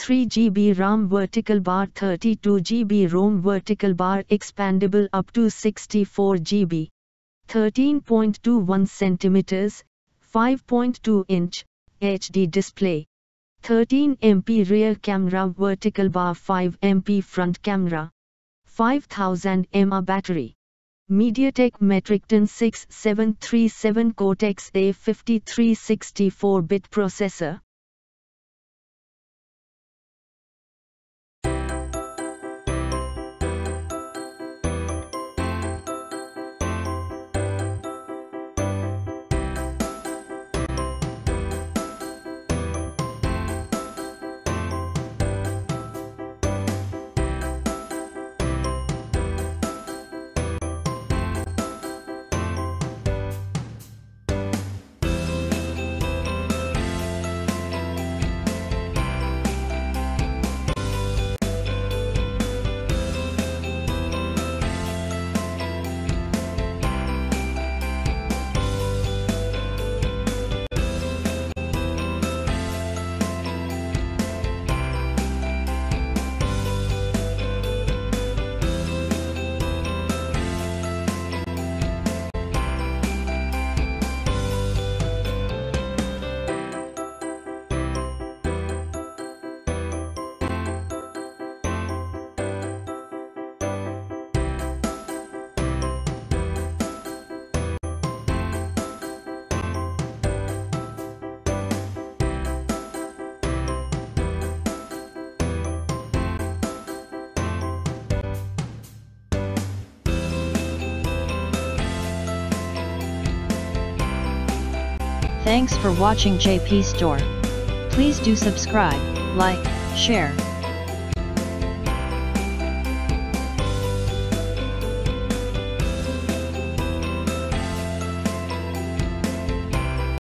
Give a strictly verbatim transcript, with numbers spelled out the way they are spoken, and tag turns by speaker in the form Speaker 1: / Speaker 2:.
Speaker 1: three G B RAM vertical bar, thirty-two G B ROM vertical bar, expandable up to sixty-four G B, thirteen point two one centimeters, five point two inch, H D display, thirteen megapixel rear camera vertical bar, five megapixel front camera, five thousand milliamp hour battery. MediaTek Metricton six seven three seven Cortex A fifty-three sixty-four bit processor.
Speaker 2: Thanks for watching J P Store. Please do subscribe, like, share.